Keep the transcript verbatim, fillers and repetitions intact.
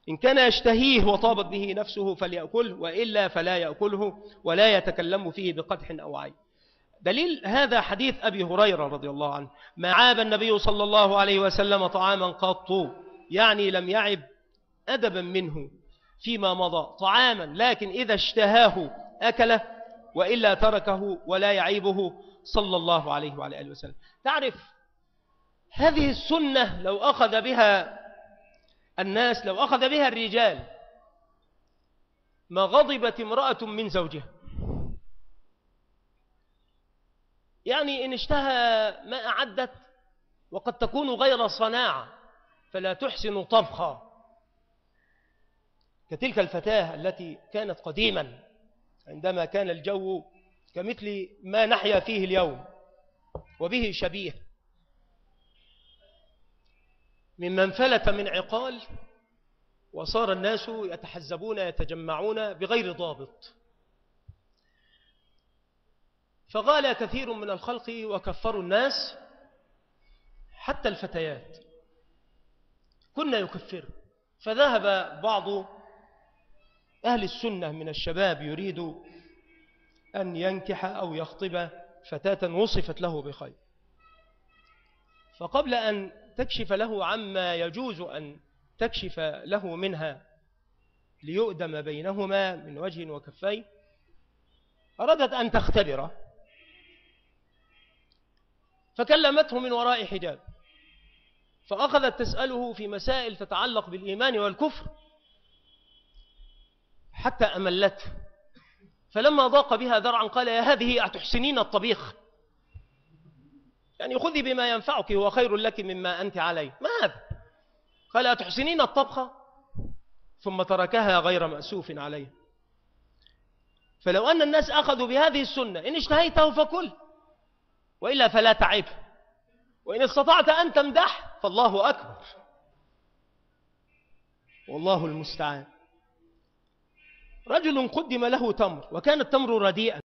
إن كان يشتهيه وطابت به نفسه فليأكله، وإلا فلا يأكله ولا يتكلم فيه بقدح أو عيب. دليل هذا حديث أبي هريرة رضي الله عنه: ما عاب النبي صلى الله عليه وسلم طعاما قط، يعني لم يعب أدبا منه فيما مضى طعاما، لكن إذا اشتهاه أكله، وإلا تركه ولا يعيبه صلى الله عليه وعلى آله وسلم. تعرف هذه السنة لو أخذ بها الناس، لو أخذ بها الرجال، ما غضبت امرأة من زوجها. يعني إن اشتهى ما أعدت، وقد تكون غير صناعة فلا تحسن طبخا، كتلك الفتاة التي كانت قديما عندما كان الجو كمثل ما نحيا فيه اليوم وبه شبيه، ممن فلت من عقال وصار الناس يتحزبون يتجمعون بغير ضابط، فغال كثير من الخلق وكفروا الناس، حتى الفتيات كنا يكفر. فذهب بعض أهل السنة من الشباب يريد أن ينكح أو يخطب فتاة وصفت له بخير، فقبل أن تكشف له عما يجوز أن تكشف له منها ليؤدم بينهما من وجه وكفين، أرادت أن تختبره، فكلمته من وراء حجاب، فأخذت تسأله في مسائل تتعلق بالإيمان والكفر حتى أملته. فلما ضاق بها ذرعا قال: يا هذه أتحسنين الطبيخ؟ يعني خذي بما ينفعك، هو خير لك مما أنت عليه. ما هذا؟ قال: أتحسنين الطبخ؟ ثم تركها غير مأسوف عليه. فلو أن الناس أخذوا بهذه السنة: إن اشتهيته فكل، وإلا فلا تعب، وإن استطعت أن تمدح فالله أكبر، والله المستعان. رجل قدم له تمر، وكان التمر رديئا،